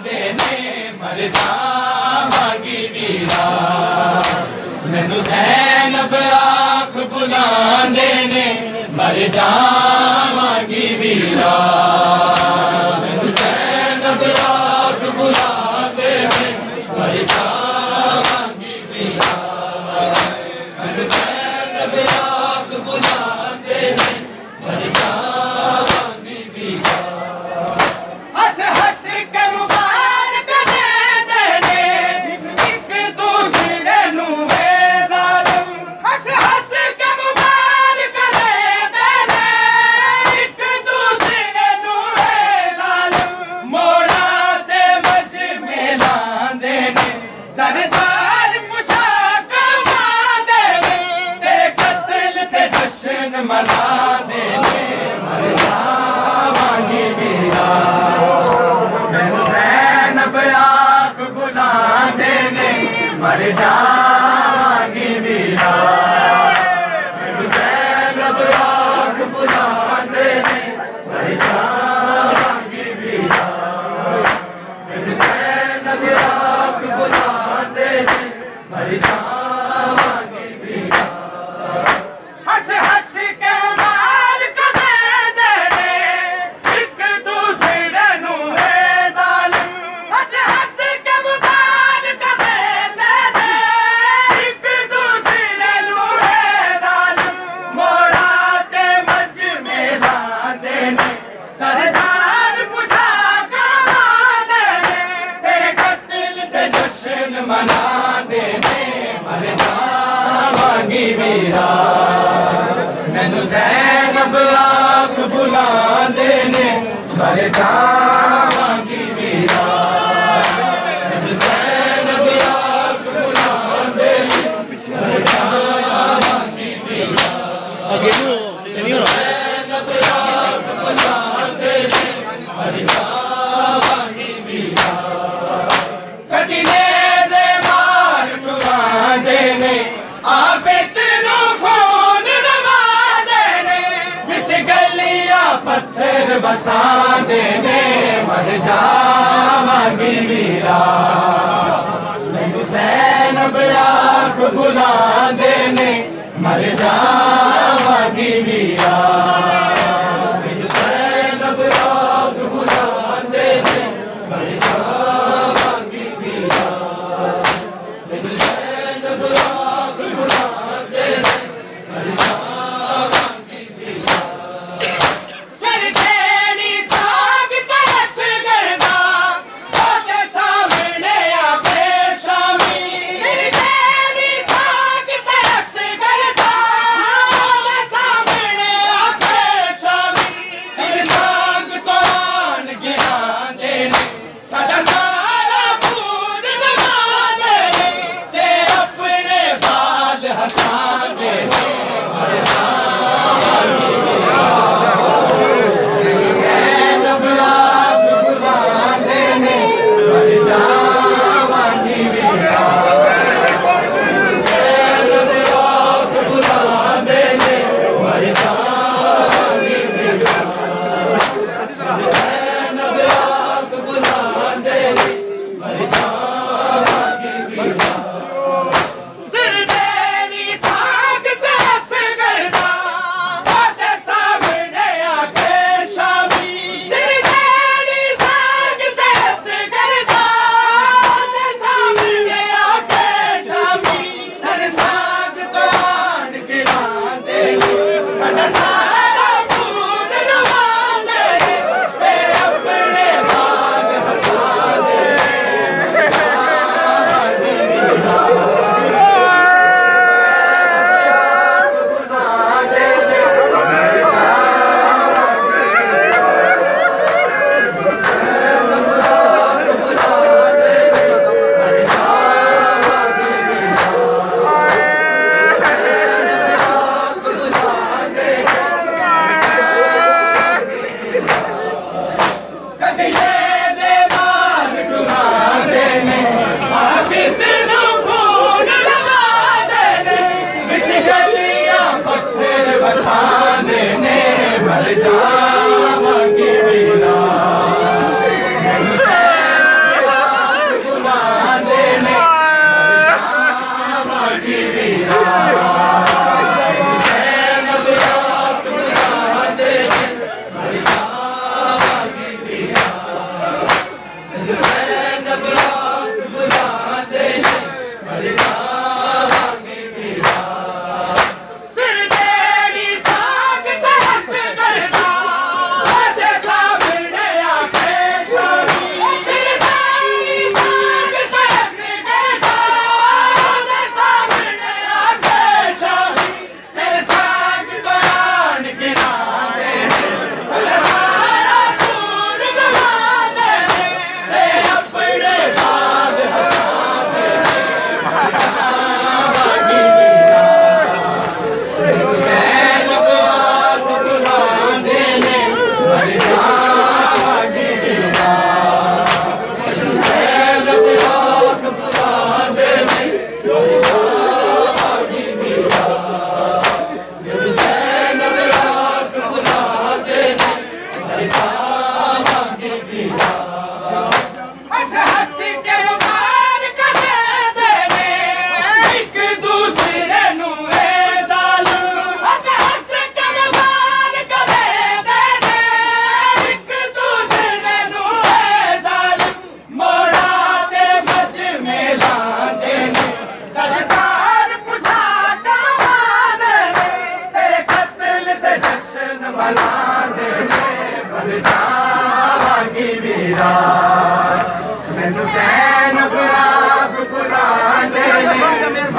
देने मर जावांगी वीरा मैनू ज़ैनब आख बुला देने मर जावांगी वीरा मैनू ज़ैनब आख बुला देने मर जावांगी वीरा मैनू ज़ैनब आख बुला देने मर जावांगी वीरा हंस हंस के मुबारक दे देने एक दूसरे नू वे ज़ालिम हंस हंस के मुबारक दे देने एक दूसरे नू वे ज़ालिम मोड़ा ते मज मेला देने सरदार मुशाक मा देने तेरे कत्ल ते जश्न मना देने मर जावांगी वीरा मैनू ज़ैनब आख बुला देने मर जावांगी वीरा मैनू ज़ैनब आख बुला देने मर जावांगी वीरा मैनू ज़ैनब आख बुला देने मर जावांगी वीरा हंस हंस के मार के दे देने एक दूसरे नू वे ज़ालिम हंस हंस के मार के दे देने एक दूसरे नू वे ज़ालिम मोड़ा ते मज मेला देने सरदार पोशाक मा देने तेरे कत्ल ते जश्न मना देने मर जावांगी वीरा मैनू ज़ैनब आख बुला देने मर जावांगी वीरा मैनू ज़ैनब आख बुला देने मर जावांगी वीरा ज़ैनब आख बुला देने मर जावांगी वीरा कदी नेज़े मार टुवा देने आपे तेनों खून रवा देने बिच गलियां पत्थर बसा देने मर जावांगी वीरा मैनू ज़ैनब आख बुला देने मर जावांगी वीरा मैनू ज़ैनब आख बुला देने मर जावांगी वीरा मैनू ज़ैनब आख बुला देने मर जावांगी वीरा सिर तेरी साग तरस गरदा ओदे सामने आवे शामी सिर तेरी साग तरस गरदा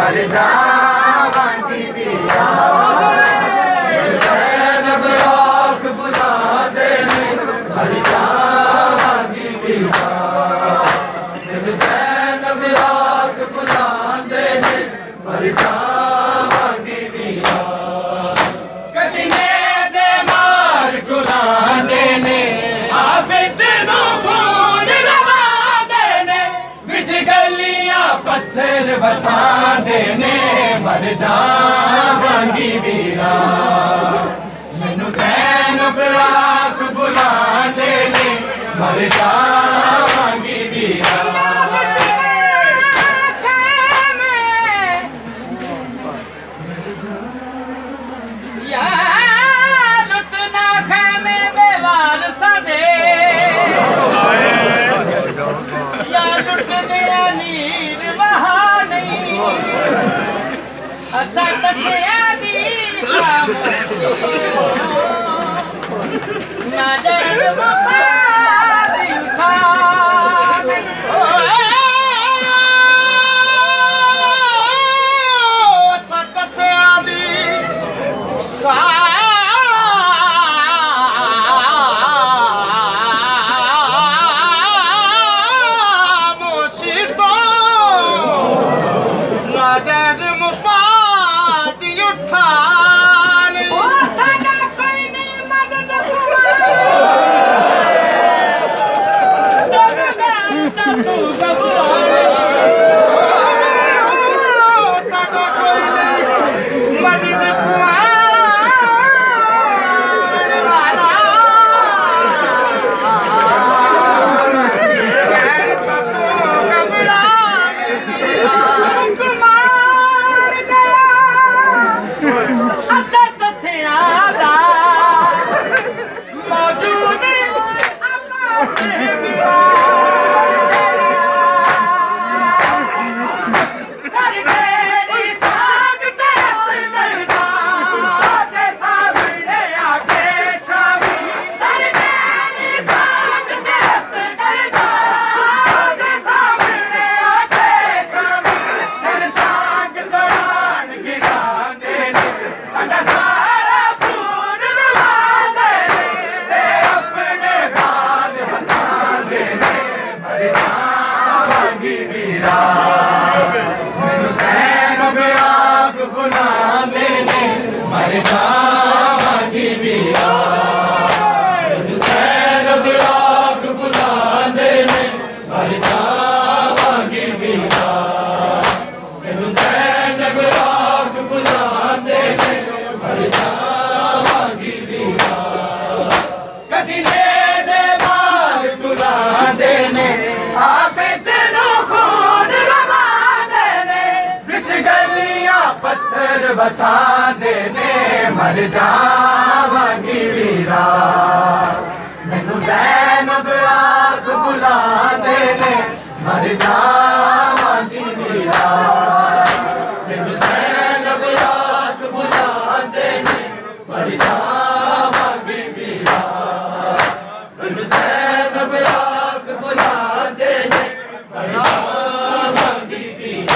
मर जावांगी वीरा ज़ैनब आँख बुलांदे ने मर जावांगी वीरा ज़ैनब आँख बुलांदे ने मर जावांगी वीरा कदी नेज़े मार कुलांदे ने आबिद नूं खून रवांदे ने विच गलियां पत्थर वसांदे ने मर जावांगी वीरा मैनू ज़ैनब आँख बुलांदे ने मर जावांगी वीरा वसांदे ने मर जावांगी वीरा मैनू ज़ैनब आँख बुलांदे ने मर जावांगी वीरा मैनू ज़ैनब आँख बुलांदे ने मर जावांगी वीरा मैनू ज़ैनब आँख बुलांदे ने मर जावांगी वीरा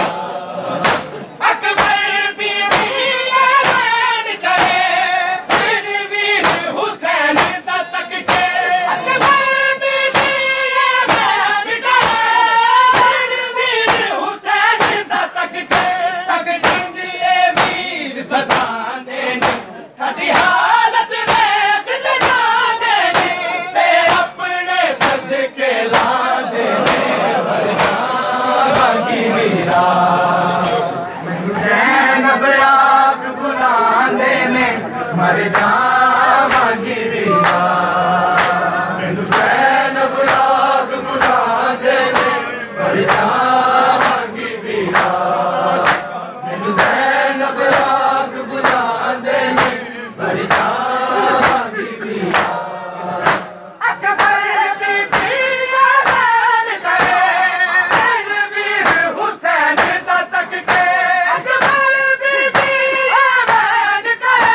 मर जावांगी वीरा मैनू ज़ैनब आँख बुलांदे ने मर जावांगी वीरा मैनू ज़ैनब आँख बुलांदे ने मर जावांगी वीरा अकबर बीबी ऐलान करे हुसैन वीर हुसैन दा तक के अकबर बीबी ऐलान करे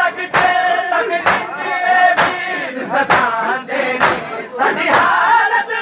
वीर सतांदे ने साडी हालत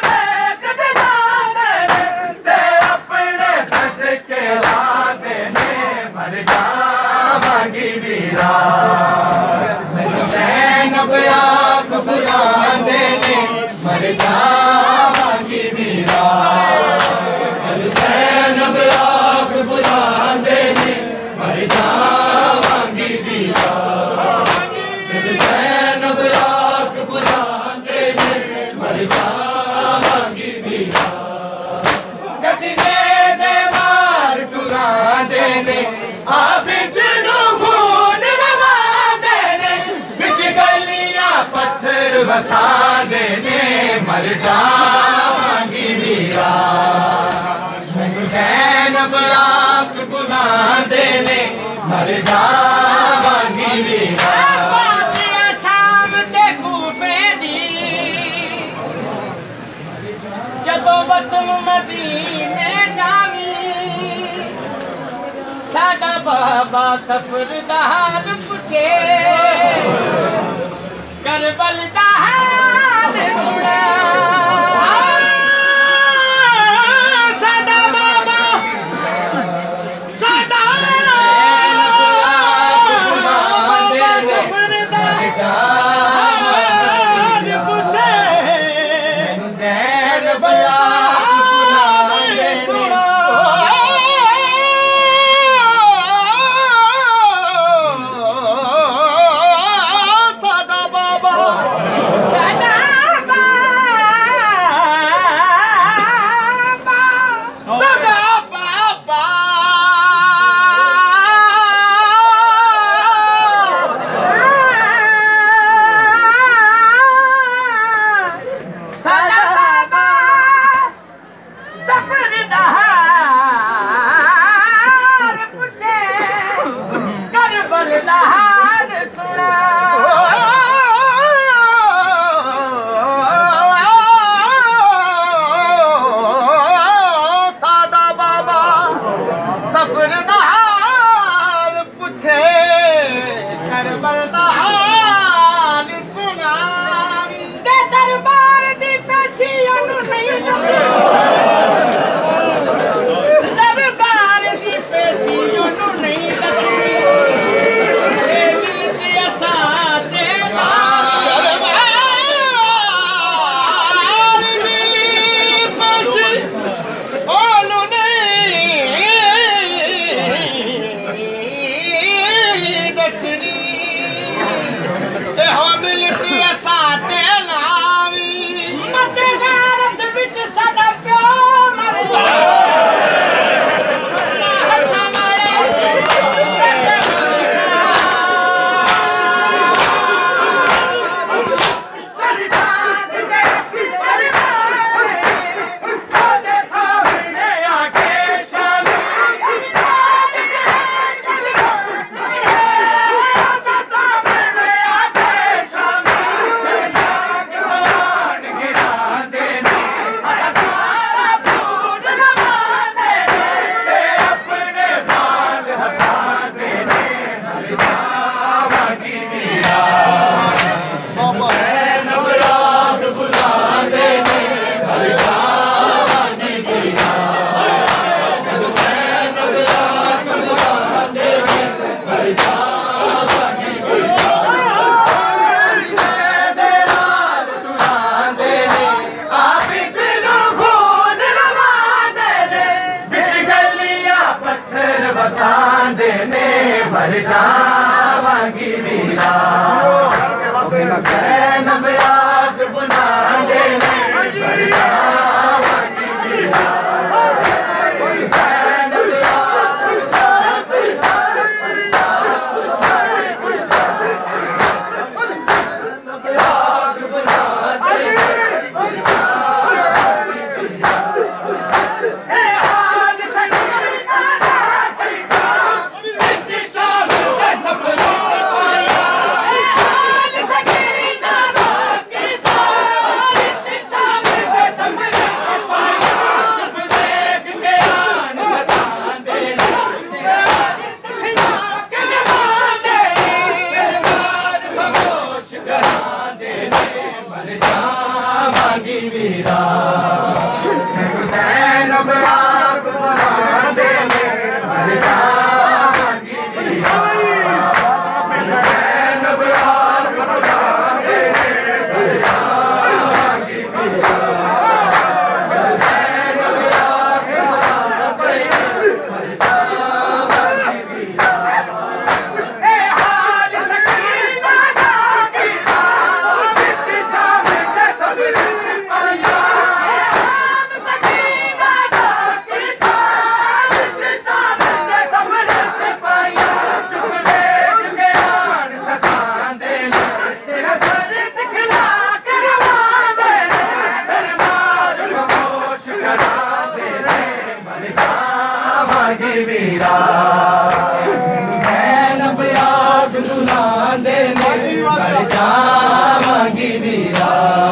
जावांगी वीरा मर ज़ैनब आँख बुलांदे ने मर जावांगी वीरा मर ज़ैनब आँख बुलांदे ने मर जावांगी वीरा जतने दे मार चुरांदे ने आबिद नूं खून रवांदे ने विच गलियां पत्थर वसांदे ने मर जावांगी वीरा मैनू ज़ैनब आँख बुलांदे ने मर जावांगी वीरा शाम ते कूफे दी जदों वतन मदीने जावी साडा बाबा सफर दा हाल पुछे करबल दा हाल सुना साडा बाबा साडा सफर दा हाल पुछे मैनू ज़ैनब आँख बुलांदे ने साडा बाबा साडा बाबा साडा बाबा सफर दा हाल पुछे करबल दा हाल सुना साडा बाबा सफर दा हाल पुछे करबल दा हाल सुना ते दरबार दी पेशी ओनू नहीं दसी दरबार दी पेशी ओनू नहीं दसी ए मिलती असा दे दरबार दी पेशी ओनू नहीं दसनी ते हो मिलती असा ते लावी मते गारत विच साडा प्यो मर वसांदे ने मर जावांगी वीरा ज़ैनब आँख बुलांदे ने मर जावांगी वीरा करा देने मर जावांगी वीरा ज़ैनब आग बुला देने मर जावांगी वीरा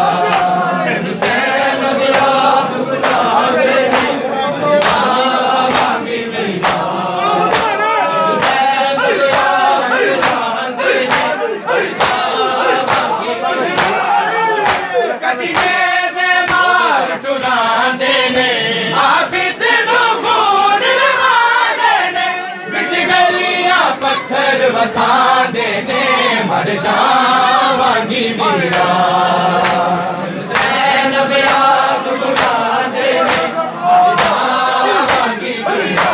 वसा देने मर जावांगी वीरा ज़ैनब आग बुला देने मर जावांगी वीरा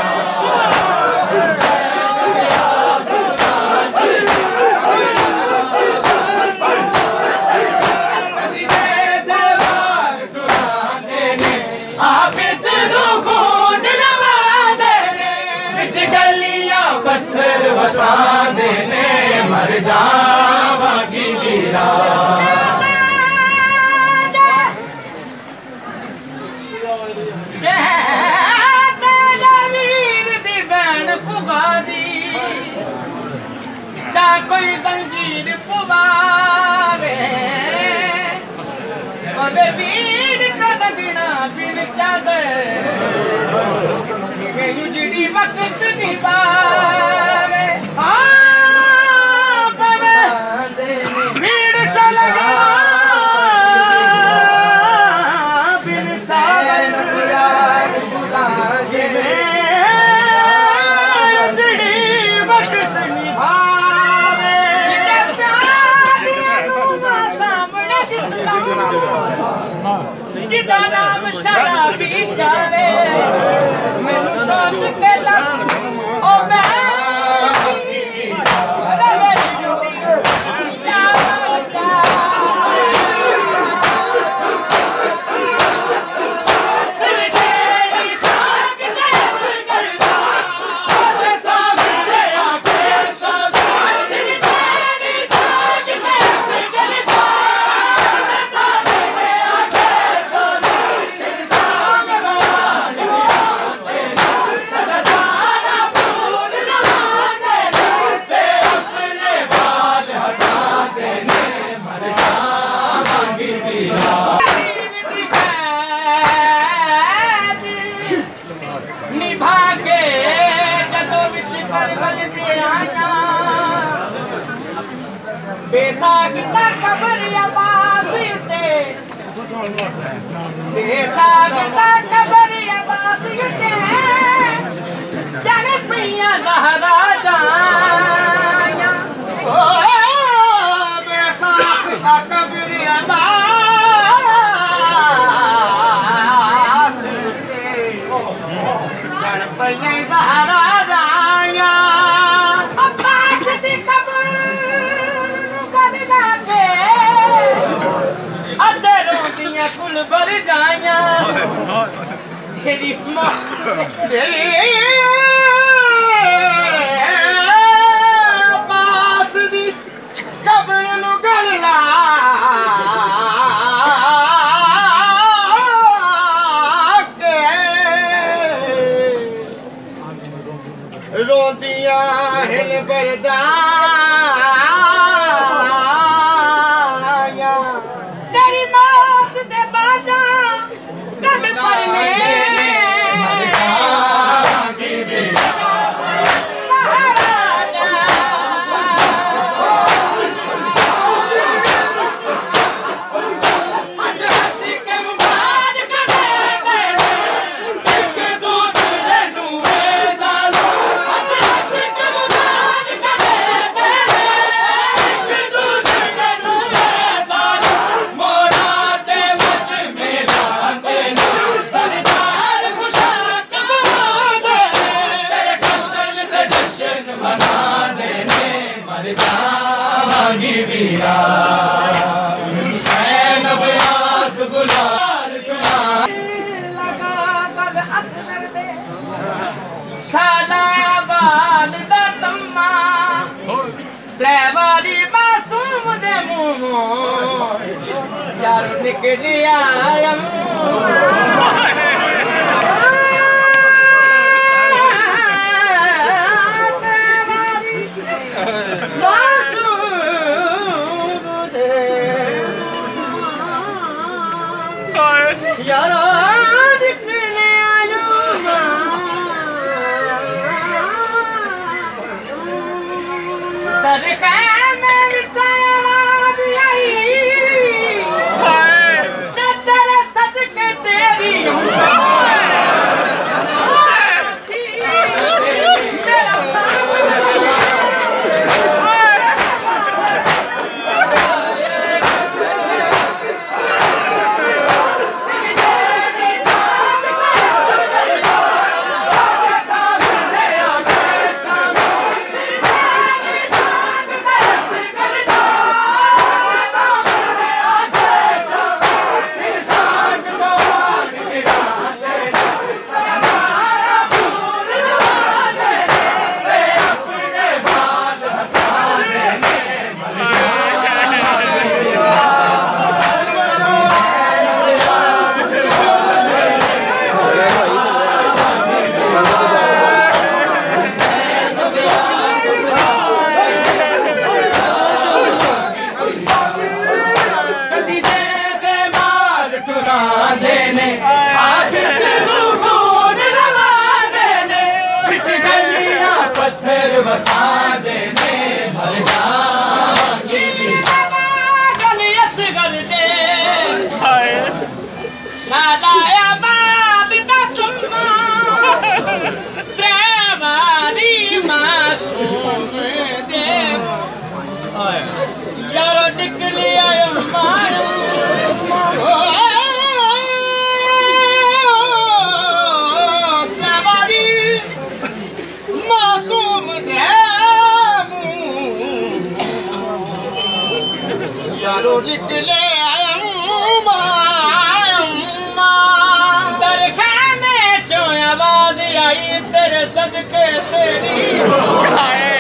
वसा देने मर जावांगी वीरा वीर दी भैन पुबाजी चा कोई जंजीर पुबावे अबे वीर का लगना बिन चादर उजड़ी वक्त निभावे भीड़ चल गया बिन चादर उजड़ी वक्त निभावे सामने जिदा नाम शराबी चावे मैनू सोच के दस ओ बेसागिता कबर अब्बास उते बेसागिता कबर अब्बास उते जन पिया ज़हरा जाया ओ बेसागिता कबर अब्बास उते जन पिया ज़हरा जाया अब्बास दी कबर कुल भर जाया तेरी मां पास दी कब्र नु गलना के रोदियां हिल भर जा वीरा ज़ैनब आग बुला लगा गल असगर दे सादा बाल दा तम्मा त्रै वाली मासूम दे मुंह यार निकलिया यारो निकले आयो दरख़्वा में विचार आई न तेरे सदके तेरी यारो निकली आयो मासूम यारो निकले दरख़्वा में चो आवाज आई तेरे सदके तेरी